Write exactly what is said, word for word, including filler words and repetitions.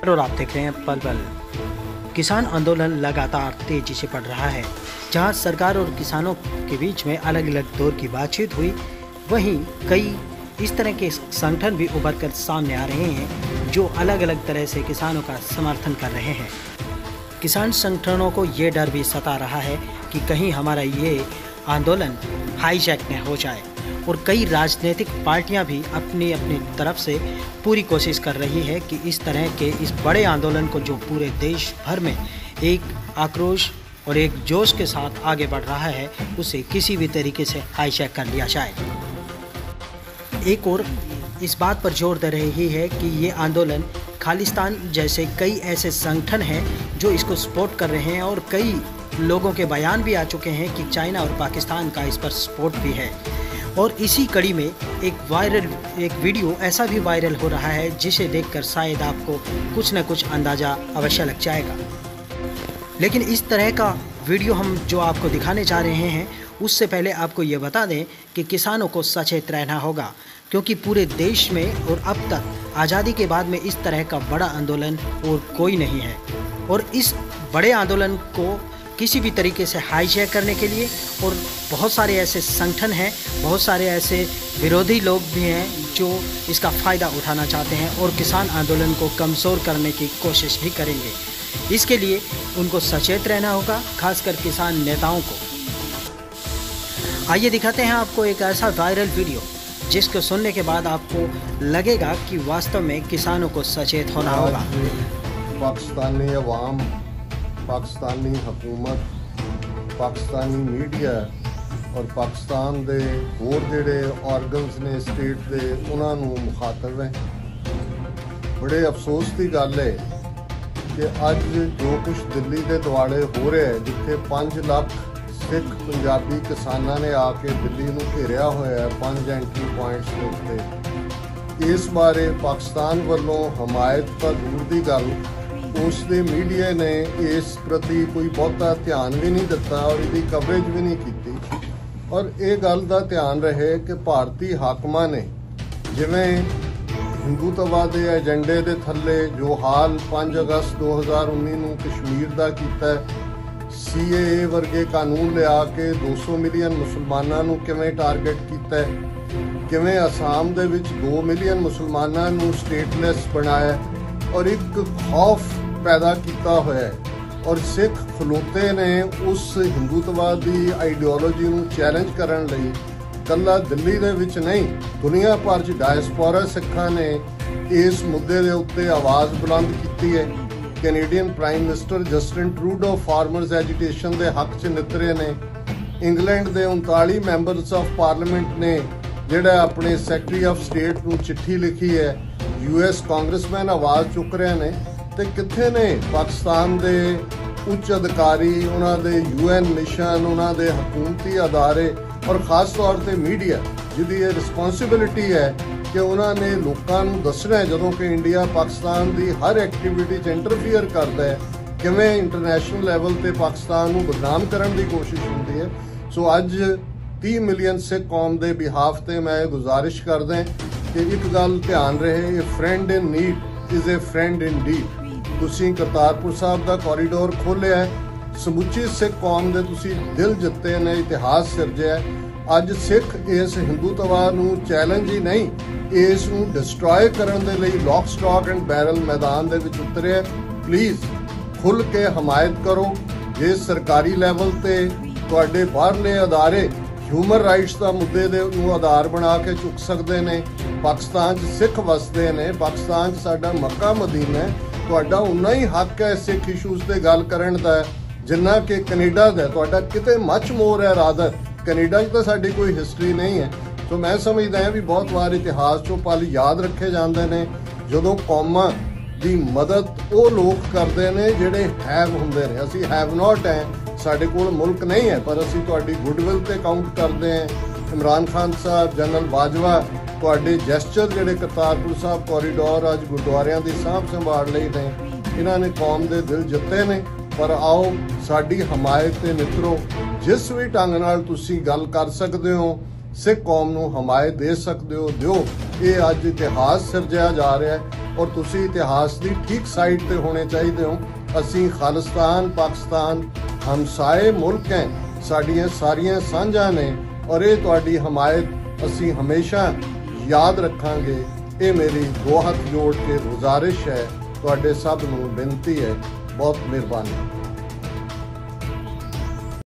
और आप देख रहे हैं पल पल। किसान आंदोलन लगातार तेजी से बढ़ रहा है। जहां सरकार और किसानों के बीच में अलग अलग दौर की बातचीत हुई, वहीं कई इस तरह के संगठन भी उभर कर सामने आ रहे हैं जो अलग अलग तरह से किसानों का समर्थन कर रहे हैं। किसान संगठनों को ये डर भी सता रहा है कि कहीं हमारा ये आंदोलन हाईजैक न हो जाए, और कई राजनीतिक पार्टियां भी अपनी अपनी तरफ से पूरी कोशिश कर रही है कि इस तरह के इस बड़े आंदोलन को, जो पूरे देश भर में एक आक्रोश और एक जोश के साथ आगे बढ़ रहा है, उसे किसी भी तरीके से हाईजैक कर लिया जाए। एक और इस बात पर जोर दे रही है कि ये आंदोलन खालिस्तान जैसे कई ऐसे संगठन हैं जो इसको सपोर्ट कर रहे हैं, और कई लोगों के बयान भी आ चुके हैं कि चाइना और पाकिस्तान का इस पर सपोर्ट भी है। और इसी कड़ी में एक वायरल एक वीडियो ऐसा भी वायरल हो रहा है जिसे देखकर शायद आपको कुछ न कुछ अंदाज़ा अवश्य लग जाएगा। लेकिन इस तरह का वीडियो हम जो आपको दिखाने जा रहे हैं, उससे पहले आपको ये बता दें कि किसानों को सचेत रहना होगा, क्योंकि पूरे देश में और अब तक आज़ादी के बाद में इस तरह का बड़ा आंदोलन और कोई नहीं है। और इस बड़े आंदोलन को किसी भी तरीके से हाईजैक करने के लिए, और बहुत सारे ऐसे संगठन हैं, बहुत सारे ऐसे विरोधी लोग भी हैं जो इसका फ़ायदा उठाना चाहते हैं और किसान आंदोलन को कमज़ोर करने की कोशिश भी करेंगे। इसके लिए उनको सचेत रहना होगा, खासकर किसान नेताओं को। आइए दिखाते हैं आपको एक ऐसा वायरल वीडियो जिसको सुनने के बाद आपको लगेगा कि वास्तव में किसानों को सचेत होना होगा। पाकिस्तानी अवाम, पाकिस्तानी हुकूमत, पाकिस्तानी मीडिया और पाकिस्तान दे होर जिहड़े ऑर्गनस ने स्टेट दे उन्हां नूं मुखातब है। बड़े अफसोस की गल है कि अज जो कुछ दिल्ली के दुआले हो रहा है, जिथे पाँच लाख सिख पंजाबी किसानों ने आके दिल्ली नूं घेरिया होया है पांच एंट्री पॉइंट्स के उत्ते, इस बारे पाकिस्तान वालों हमायत तो दूर की गल, उसके मीडिया ने इस प्रति कोई बहुता ध्यान भी नहीं दिता और इसकी कवरेज भी नहीं की। और ये गल का ध्यान रहे कि भारतीय हाकमां ने जिवें हिंदूत्व के एजेंडे के थले जो हाल पाँच अगस्त दो हज़ार उन्नीस नूं कश्मीर का किया, सी ए ए वर्गे कानून लिया के दो सौ मिलियन मुसलमानों नूं किवें टारगेट किया, किवें आसाम दे विच दो मिलियन मुसलमानों नूं स्टेटलैस बनाया और एक खौफ पैदा किया होया है। और सिख खलोते ने उस हिंदूत्व की आइडियोलॉजी नूं चैलेंज करन लई कल्ला दिल्ली दे विच नहीं, दुनिया भर च डायस्पोरा सिखां ने इस मुद्दे दे उत्ते आवाज़ बुलंद की है। Canadian prime minister Justin Trudeau farmers agitation के हक च नितरे ने। इंग्लैंड के उनताली मैंबरस ऑफ पार्लीमेंट ने जिहड़ा अपने सैकटरी ऑफ स्टेट नूं चिट्ठी लिखी है। यू एस कांग्रेसमैन आवाज़ चुक रहे हैं, तो कित्थे ने पाकिस्तान के उच्च अधिकारी, उन्होंने यू एन मिशन, उन्होंने हुकूमती अदारे और खास तौर पर मीडिया, जिहदी ये रिस्पॉन्सिबिलिटी है कि उन्होंने लोगों को दसना है जदों कि इंडिया पाकिस्तान की हर एक्टिविटी च इंटरफीयर करता है, किवें इंटरनेशनल लैवल पर पाकिस्तान को बदनाम करने की कोशिश होती है। सो अज तीस मिलियन सिख कौम के बिहाफ से मैं गुजारिश करदा कि एक गल ध्यान रहे, a friend in need is a friend indeed. तुसीं करतारपुर साहब का कॉरीडोर खोलिया है, समुची सिख कौम के तुसीं दिल जिते ने, इतिहास सिरजिया। अज सिख इस हिंदूत्व नूं चैलेंज ही नहीं, इस नूं डिस्ट्रॉय करने के लिए लॉक स्टॉक एंड बैरल मैदान दे विच उतरे। प्लीज़ खुल के हमायत करो। जे सरकारी लैवल ते तुहाडे बाहरले अदारे ह्यूमन राइट्स का मुद्दे दे नूं आधार बना के चुक सकते हैं। पाकिस्तान च सिख वसते हैं, पाकिस्तान च साडा मक्का मदीना है, तुहाडा उन्ना ही हक है सिख इशूज़ ते गल करन दा जिन्ना कि कनेडा दा। तुहाडा किते मच मोर है रादर, कनेडा च तो साडी कोई हिस्टरी नहीं है। तो मैं समझदा है भी बहुत बार इतिहास चों पल याद रखे जाते हैं जदों कौमां दी मदद वो लोग करते हैं जिहड़े हैव हुंदे ने। असीं हैव नॉट हैं, साडे कोल मुल्क नहीं है, पर असीं तुहाडी गुडविल ते काउंट करते हैं। इमरान खान साहब, जनरल बाजवा, तुहाडे जैसचर जिहड़े करतारपुर साहब कॉरीडोर अज गुरुद्वारियां दी सांभ संभाल लई ने, इन्हां ने कौम दे दिल जिते ने। पर आओ साडी हमायत ते मित्रो, जिस भी ढंग नाल तुसीं गल कर सकदे हो, सिख कौम नूं हमायत दे सकदे हो, दिओ। ये अज इतिहास सिरजिया जा रहा है। ਔਰ ਤੁਸੀਂ ਇਤਿਹਾਸ ਦੀ ਠੀਕ ਸਾਈਡ ਤੇ ਹੋਣੇ ਚਾਹੀਦੇ ਹੋ। ਅਸੀਂ ਖਾਲਿਸਤਾਨ ਪਾਕਿਸਤਾਨ ਹਮਸਾਏ ਮੁਲਕ ਹੈ, ਸਾਡੀਆਂ ਸਾਰੀਆਂ ਸਾਂਝਾਂ ਨੇ ਔਰ ਇਹ ਤੁਹਾਡੀ ਹਮਾਇਤ ਅਸੀਂ ਹਮੇਸ਼ਾ ਯਾਦ ਰੱਖਾਂਗੇ। ਇਹ ਮੇਰੀ ਦੋ ਹੱਥ ਜੋੜ ਕੇ ਗੁਜ਼ਾਰਿਸ਼ ਹੈ, ਤੁਹਾਡੇ ਸਭ ਨੂੰ ਬੇਨਤੀ ਹੈ। ਬਹੁਤ ਮਿਹਰਬਾਨੀ।